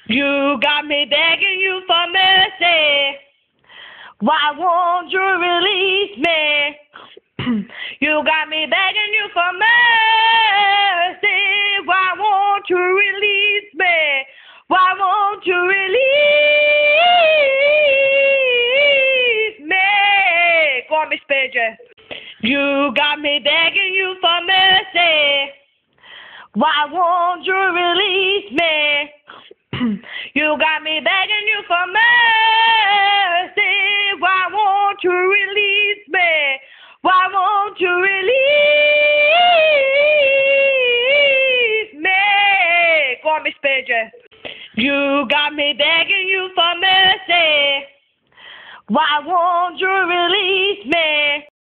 You got me begging you for mercy. Why won't you release me? You got me begging you for mercy. Why won't you release me? Why won't you release me? Go on, Miss Pager. You got me begging you for mercy. Why won't you release me? You got me begging you for mercy. Why won't you release me? Why won't you release me? Go on, Miss Pager. You got me begging you for mercy. Why won't you release me?